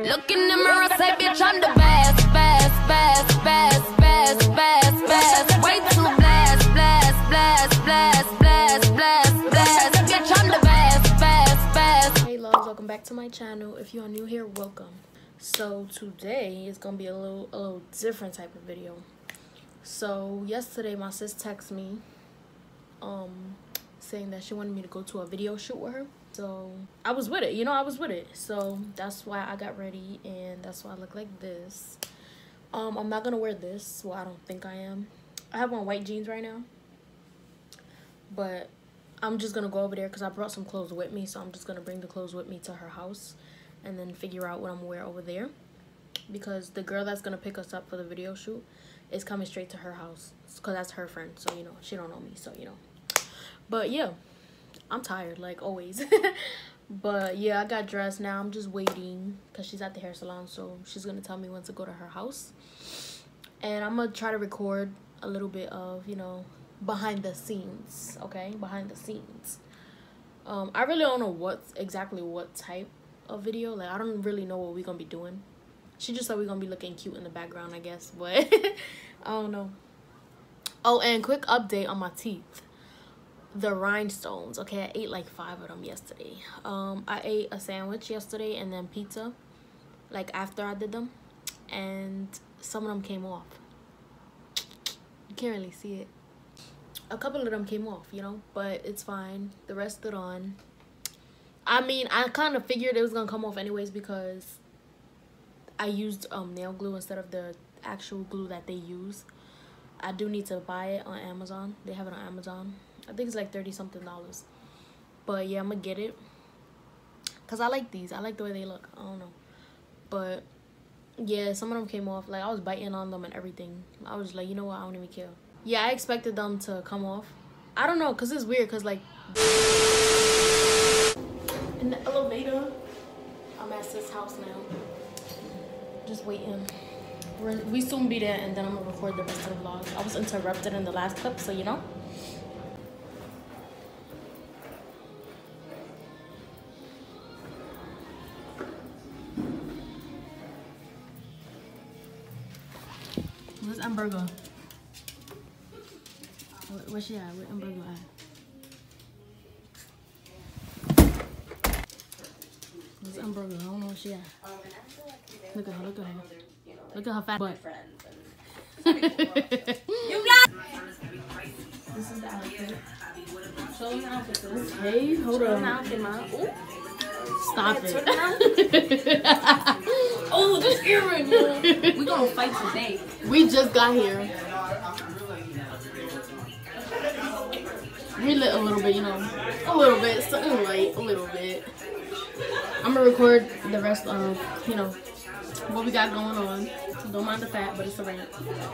Look in the mirror, say, bitch, I'm the best, best, best, best, best, best, best. Way too blessed, blessed, blessed, blessed, blessed, blessed, blessed. Bitch, I'm the best, best, best. Hey loves, welcome back to my channel. If you are new here, welcome. So today is gonna be a little different type of video. So yesterday my sis texted me saying that she wanted me to go to a video shoot with her. So I was with it, I was with it. So that's why I got ready, and that's why I look like this. I'm not gonna wear this. Well, I don't think I am. I have on white jeans right now, but I'm just gonna go over there because I brought some clothes with me. So I'm just gonna bring the clothes with me to her house and then figure out what I'm gonna wear over there, because the girl that's gonna pick us up for the video shoot is coming straight to her house because that's her friend. So she don't know me, so but yeah, I'm tired like always. But yeah, I got dressed now. I'm just waiting because she's at the hair salon, so she's gonna tell me when to go to her house, and I'm gonna try to record a little bit of behind the scenes. Okay, behind the scenes. I really don't know exactly what type of video. Like, I don't really know what we're gonna be doing. She just said we're gonna be looking cute in the background, I guess, but I don't know. Oh, and quick update on my teeth. The rhinestones, okay, I ate like 5 of them yesterday. I ate a sandwich yesterday and then pizza, like after I did them, and some of them came off. You can't really see it. A couple of them came off, but it's fine. The rest stood on. I mean, I kind of figured it was gonna come off anyways because I used nail glue instead of the actual glue that they use. I do need to buy it on Amazon. They have it on Amazon. I think it's like $30-something. But yeah, I'm gonna get it because I like these. I like the way they look. I don't know, but yeah, some of them came off. Like, I was biting on them and everything. I was like, you know what, I don't even care. Yeah, I expected them to come off. I don't know, because it's weird, because like in the elevator, I'm at sis' house now, just waiting. We soon be there, and then I'm gonna record the rest of the vlog. I was interrupted in the last clip, so Where's Amberga? Where's she at? Where Amberga at? Where's Amberga? I don't know where she at. Look at her, look at her. Look at her fat butt. This is the outfit. Show them the outfit. Hey, hold on. Show them the outfit, Ma. Stop it. Oh, this earring, yo. We gonna fight today. We just got here. We lit a little bit, a little bit, something light, a little bit. I'm gonna record the rest of, what we got going on. So don't mind the fat, but it's alright.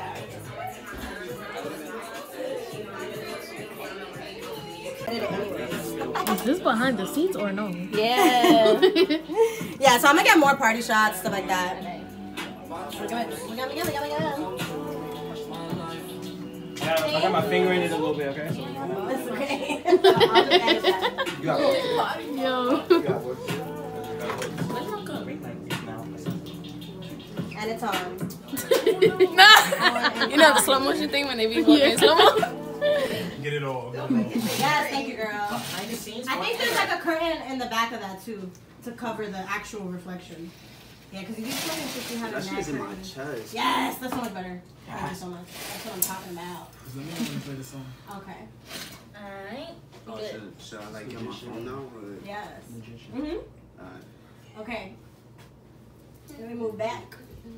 Is this behind the scenes or no? Yeah. Yeah, so I'm gonna get more party shots, stuff like that. I got my finger in it a little bit, okay? It's okay. You got it. Yo. And it's on. You know the slow motion thing when they be walking slow mo? Get it all. Yes, thank you, girl. I think there's like a curtain in the back of that too to cover the actual reflection. Yeah, because if you play shit, you have a shit's in my chest. Yes, that's so much better. Thank you so much. That's what I'm talking about. Let me play the song. Okay. Alright. Oh, should I like get my phone now? Or? Yes. Alright. Okay. Let me move back.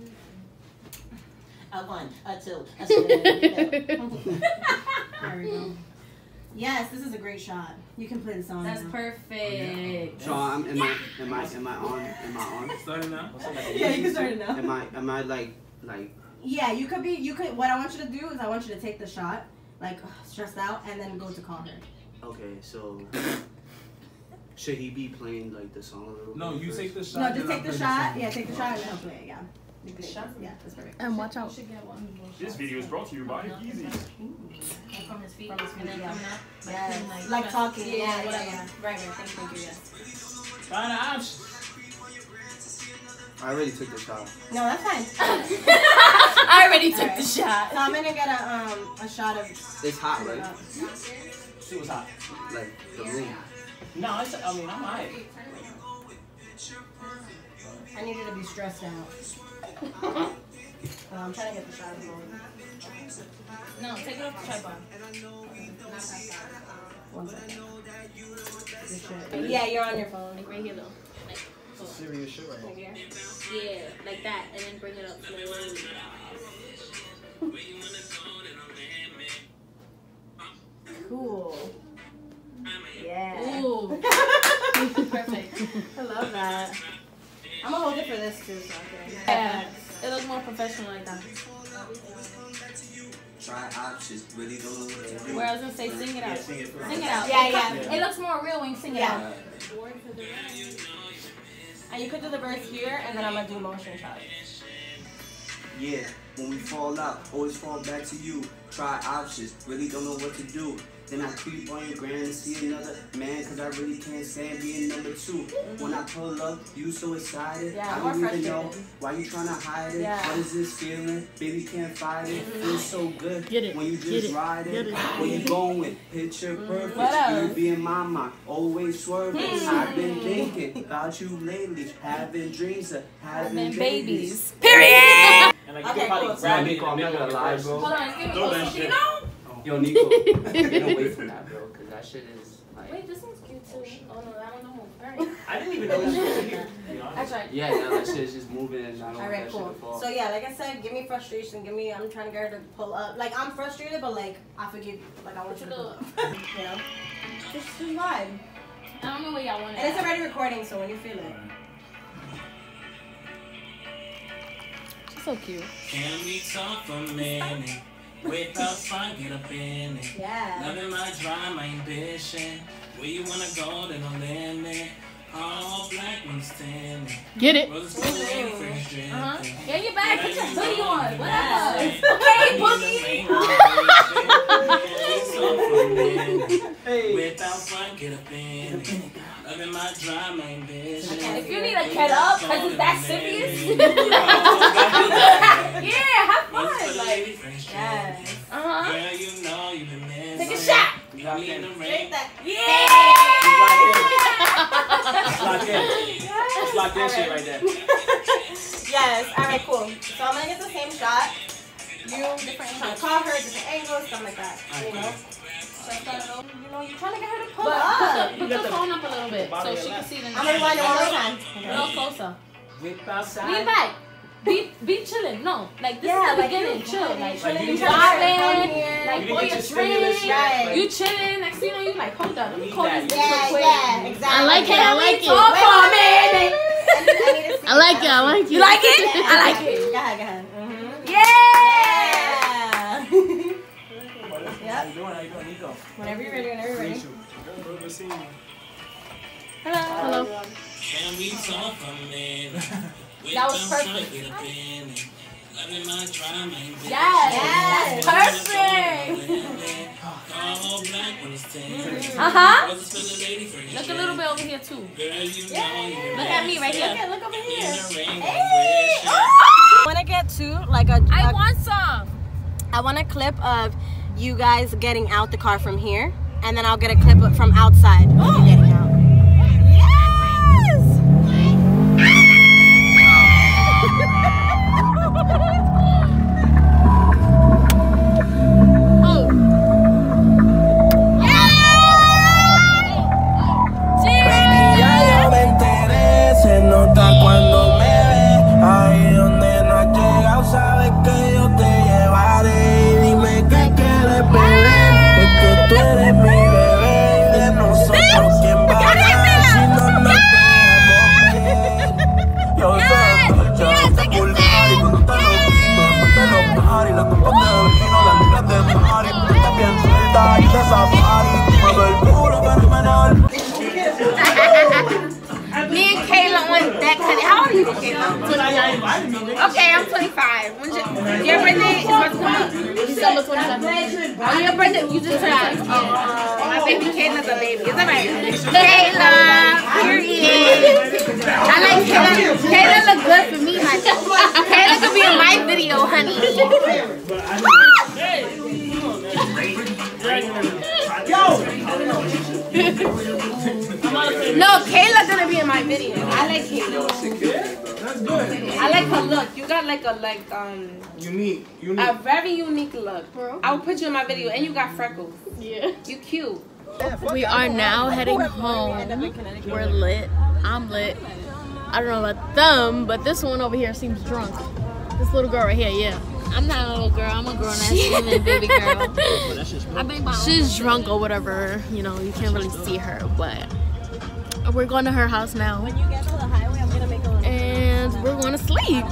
A 1, a 2, a 3. There we go. Yes, this is a great shot. You can play the song. That's perfect. So am I on? Starting now? Yeah, you can start it now. Am I like? Yeah, you could. What I want you to do is I want you to take the shot, like stressed out, and then go to call her. Okay, so should he be playing like the song a little bit? No, you first? take the shot. No, just take the shot. Yeah, take the shot and then I'll play it. Yeah. Yeah, that's perfect. And watch out. This video is brought to you by Easy. From his feet. And then yeah. coming up. Yes. Like talking. Yeah. Right, thank you, yes. Find an option. I already took the shot. No, that's fine. I already took the shot. So I'm gonna get a shot of. It's hot, right? See what's hot. Like the room. No, it's, I mean, I'm alright. I need you to be stressed out. I'm trying to get the shot of going. No, take it off the tripod. One second. Yeah, you're on your phone. Like right here though. Like, It's serious shit right right here. Yeah, like that, and then bring it up slowly. Cool. Yeah. Ooh. Perfect. I love that. I'm gonna hold it for this too, so I can. Yeah. It looks more professional like that. Try options. Really don't know what to do. Where I was gonna say sing it out. Sing it first. Sing it out. Yeah. It looks more real when you sing it Yeah. out. And you could do the verse here, and then I'm gonna do motion shots. Yeah, when we fall out, always fall back to you. Try options, really don't know what to do. Then I creep on your gram and see another man, cause I really can't stand being number 2. When I pull up, you so excited. Yeah, I more don't even know frustrated. why you trying to hide it. Yeah. What is this feeling? Baby can't fight it. Feels so good Get it, when you get just it, ride get it. it. Where you going? Picture perfect. What else? You be in my mind, always swerving. I've been thinking about you lately, having dreams of having babies. Period. And like, Okay, you can probably cool. grab it Nico, I'm not gonna lie, bro. Hold on, give me Throw that also, shit. Yo, Nico, get away from that, bro, because that shit is like. Wait, this one's cute too. Oh no, that one don't move. Alright. I didn't even know that shit was here. To be honest. That's right. Yeah, now that shit is just moving and I don't want Alright, that cool. shit to fall. So yeah, like I said, give me frustration. I'm trying to get her to pull up. Like I'm frustrated, but like I forgive you. Like I want you to pull up. You know? Just vibe. I don't know what y'all want. And it's already recording, so when you feel it. She's so cute. Can we talk for a minute? Without fun, get up in it. Yeah. Loving my drive, my ambition. Where you wanna go, there's no limit. All black when standing. Get it. Brothers still waiting for his drink. Yeah, you back. Put your hoodie on. Whatever. Hey, without fun, get up in it. Loving my drive, my ambition. If you need a get up, cause it's that serious. Yeah, have fun. Like, Yes. uh-huh. Girl, you know you've been missing. Take a shot. You got me in the Drink ring. that. Let's lock that shit right there. Yes. Alright, cool. So I'm gonna get the same shot. You different call her, different angles, stuff like that. You know? You know, you're trying to get her to pull up. Put the phone up a little bit so she can see the. I'm gonna rewind it one more time. A little closer. Whip outside. Lean back. Be chilling. No, like this is the beginning. Chill. Like Like, you you vibing. Like You pour get your your stimulus drink. right. You chilling. Next thing you know, you like, hold up. Let me call this bitch real Yeah, quick. yeah, exactly. I like it. I like it. Talk for a minute. I like it. I like it. You like it? I like it. Go ahead, go ahead. Yeah. Yeah. How you doing? How you doing, Nico? Whenever you're ready, whenever you're ready. Good seeing you. Hello. Can we talk for a minute? That was perfect. Loving my drive, my ambition. Yes. Perfect. All black when it's 10. Uh-huh. Brothers feel the lady for Look a little bit over here too. Girl, you know you've been Look at me right here. Look over in here. the ring. I want to get to like I want some. I want a clip of you guys getting out the car from here, and then I'll get a clip of from outside of you getting out. Cuando me ves, ahí donde no has llegado, sabes que yo te llevaré. Y dime qué quieres beber, es que tú eres mi bebé. Y de nosotros, ¿quién va a ganar si no nos dejamos ver? Yo sé que cool party, cuando te lo quito, después de los party, las copas de vino, las libras de party, tú estás bien suelta y de safari, mueve el culo, fenomenal. Me and Kayla on that. How old are you, Kayla? Okay, I'm 25. When's your birthday is about to come up. December 27th. Oh, your birthday, you just turned. My baby Kayla's a baby. It's alright. Kayla, period. I like Kayla. Kayla look good for looks good. I like her look. You got like a Unique. a very unique look. I'll put you in my video, and you got freckles. Yeah. You cute. We are now heading home. We're lit. I'm lit. I don't know about them, but this one over here seems drunk. This little girl right here, yeah. I'm not a little girl. I'm a grown-ass woman, baby girl. She's drunk or whatever. You know, you can't really see her, but we're going to her house now. When you get to the highway, I'm gonna make a little. And we're going to sleep.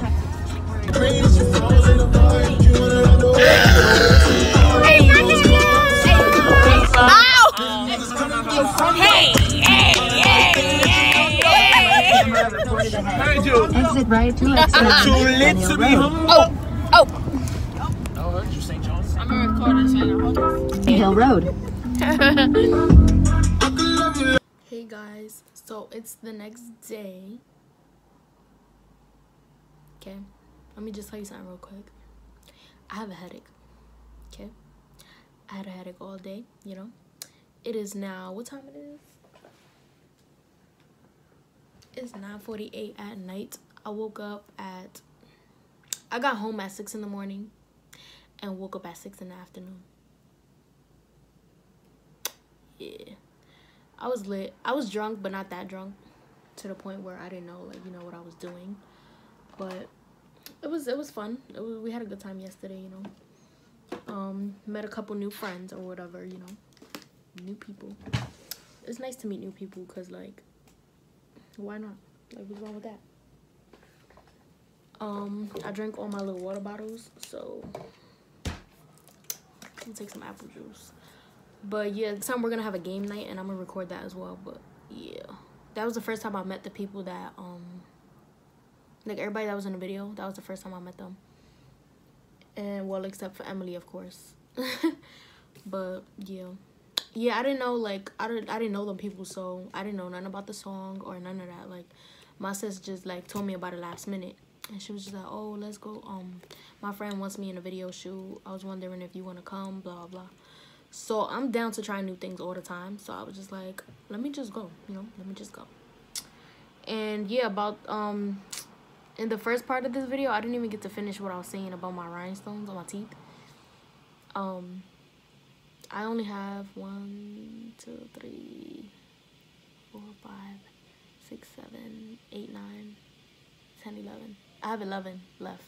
Exit right to exit. Too lit to be home. Oh, you St. John's? I'm gonna record this right now. Hill Road. Hey guys, so it's the next day. Okay, let me just tell you something real quick. I have a headache. Okay, I had a headache all day, you know. It is now, what time it is? It's 9:48 at night. I woke up at, I got home at 6 in the morning and woke up at 6 in the afternoon. Yeah, I was lit. I was drunk, but not that drunk to the point where I didn't know, like, you know, what I was doing. But it was fun. We had a good time yesterday, you know. Met a couple new friends or whatever, you know. New people. It's nice to meet new people because, like, why not? Like, what's wrong with that? I drank all my little water bottles, so I'll take some apple juice. But yeah, this time we're gonna have a game night and I'm gonna record that as well. But yeah, that was the first time I met the people that like everybody that was in the video. That was the first time I met them. And well, except for Emily, of course. But yeah, I didn't know, like, I didn't know them people, so I didn't know nothing about the song or none of that. Like, my sis just, like, told me about it last minute, and she was just like, oh, let's go, my friend wants me in a video shoot. I was wondering if you want to come, blah blah. So I'm down to try new things all the time, so I was just like, let me just go, you know, let me just go. And yeah, about in the first part of this video, I didn't even get to finish what I was saying about my rhinestones on my teeth. I only have 1, 2, 3, 4, 5, 6, 7, 8, 9, 10, 11. I have 11 left.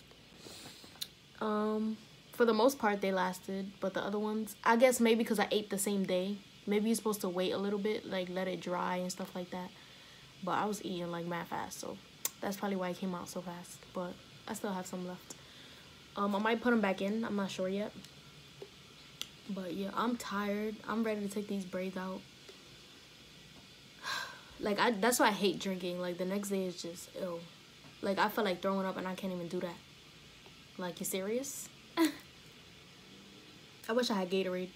For the most part, they lasted, but the other ones, I guess maybe because I ate the same day. Maybe you're supposed to wait a little bit, like let it dry and stuff like that. But I was eating like mad fast, so that's probably why it came out so fast. But I still have some left. I might put them back in. I'm not sure yet. But yeah, I'm tired. I'm ready to take these braids out. Like, that's why I hate drinking. Like, the next day is just ill. Like, I feel like throwing up and I can't even do that. Like, you serious? I wish I had Gatorade.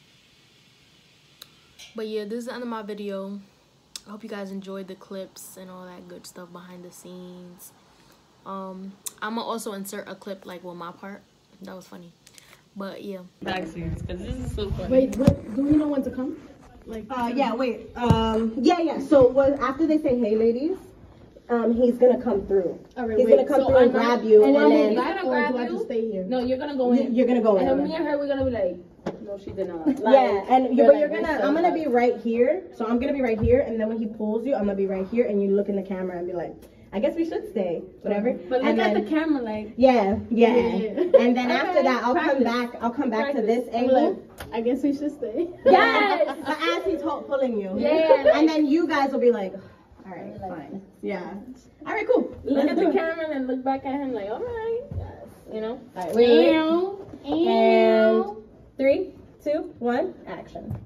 But yeah, this is the end of my video. I hope you guys enjoyed the clips and all that good stuff behind the scenes. I'm gonna also insert a clip, like, with my part. That was funny. But yeah. Vaccines, because this is so funny. Wait, do we know when to come? Like, yeah, wait. Yeah. So after they say, hey, ladies, he's gonna come through. right, he's gonna come through and grab you, and then You're gonna grab do I you? just stay here? No, you're gonna go in. you're gonna go in. And then me and her, we're gonna be like, no, she did not. Like, Yeah, and we're but like, you're we're gonna. so I'm gonna hot. be right here. So I'm gonna be right here, and then when he pulls you, I'm gonna be right here, and you look in the camera and be like, I guess we should stay, whatever. But look and at then, the camera, like. Yeah. Yeah. And then after that, I'll come back to this angle. I guess we should stay. Yes. But as he's pulling you. Yeah. And then you guys will be like, all right, fine. Yeah. All right, cool. Look at the camera and look back at him like, all right. Yes. You know? All right, wait. And 3, 2, 1, action.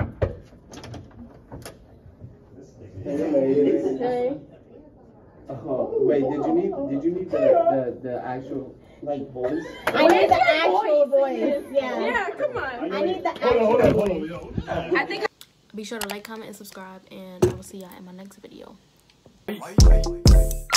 Okay. Oh, wait, did you need the actual, like, voice? I need the actual voice. Yeah. Yeah, come on. I need the actual voice. I think. Be sure to like, comment, and subscribe, and I will see y'all in my next video.